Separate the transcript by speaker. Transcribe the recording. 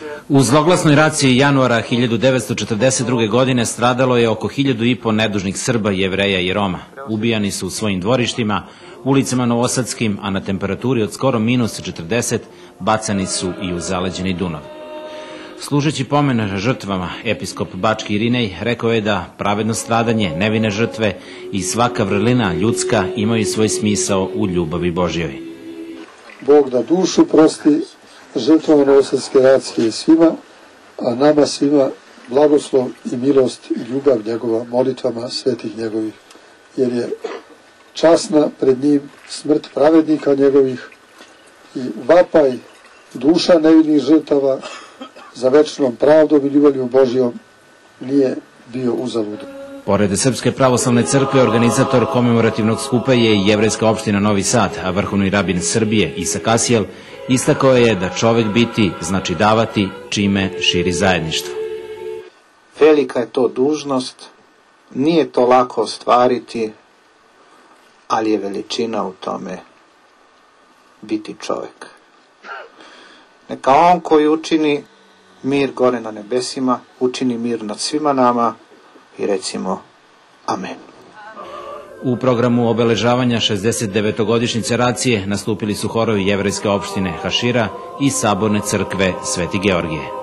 Speaker 1: U zloglasnoj raciji januara 1942. godine stradalo je oko 1.500 nedužnih Srba, Jevreja i Roma. Ubijani su u svojim dvorištima, ulicama Novosadskim, a na temperaturi od skoro -40 bacani su i u zaleđeni Dunav. Služeći pomen žrtvama, episkop Bački Irinej rekao je da pravedno stradanje, nevine žrtve i svaka vrlina ljudska imaju svoj smisao u ljubavi Božjoj.
Speaker 2: Bog da dušu prosti žrtvama Novosadske racije i svima, a nama svima blagoslov i milost i ljubav njegova molitvama svetih njegovih, jer je časna pred njim smrt pravednika njegovih i vapaj duša nevinih žrtava za večnom pravdom i ljubavlju Božjom nije bio uzalud.
Speaker 1: Pored Srpske pravoslavne crkve, organizator komemorativnog skupa je i Jevrejska opština Novi Sad, a vrhovni rabin Srbije, Isa Kasijel, istakao je da čovek biti znači davati, čime širi zajedništvo.
Speaker 3: Velika je to dužnost, nije to lako ostvariti, ali je veličina u tome biti čovek. Neka on koji učini mir gore na nebesima, učini mir nad svima nama i recimo amen.
Speaker 1: U programu obeležavanja 69. godišnjice racije nastupili su horovi Jevrejske opštine Hašira i Saborne crkve Sveti Georgije.